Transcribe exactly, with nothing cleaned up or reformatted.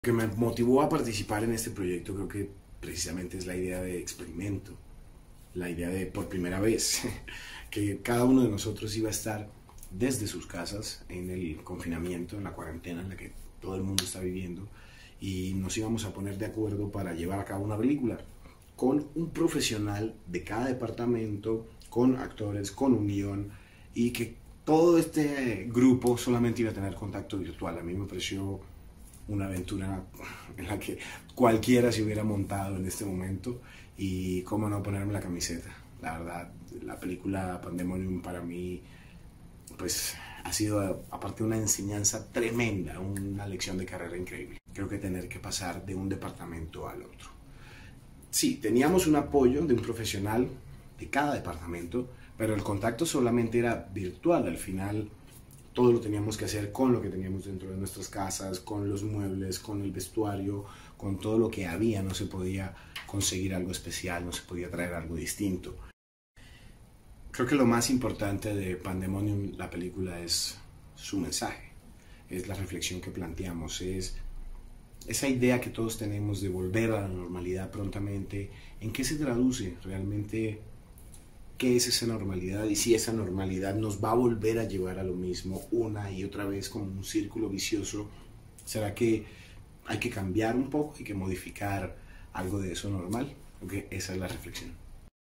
Lo que me motivó a participar en este proyecto creo que precisamente es la idea de experimento, la idea de por primera vez que cada uno de nosotros iba a estar desde sus casas en el confinamiento, en la cuarentena en la que todo el mundo está viviendo, y nos íbamos a poner de acuerdo para llevar a cabo una película con un profesional de cada departamento, con actores, con un guión, y que todo este grupo solamente iba a tener contacto virtual. A mí me pareció una aventura en la que cualquiera se hubiera montado en este momento, y cómo no ponerme la camiseta. La verdad, la película Pandemonium para mí pues ha sido, aparte, una enseñanza tremenda, una lección de carrera increíble. Creo que tener que pasar de un departamento al otro. Sí, teníamos un apoyo de un profesional de cada departamento, pero el contacto solamente era virtual. Al final todo lo teníamos que hacer con lo que teníamos dentro de nuestras casas, con los muebles, con el vestuario, con todo lo que había. No se podía conseguir algo especial, no se podía traer algo distinto. Creo que lo más importante de Pandemonium, la película, es su mensaje, es la reflexión que planteamos, es esa idea que todos tenemos de volver a la normalidad prontamente. ¿En qué se traduce realmente? ¿Qué es esa normalidad? Y si esa normalidad nos va a volver a llevar a lo mismo una y otra vez, como un círculo vicioso. ¿Será que hay que cambiar un poco, hay que modificar algo de eso normal? Porque esa es la reflexión.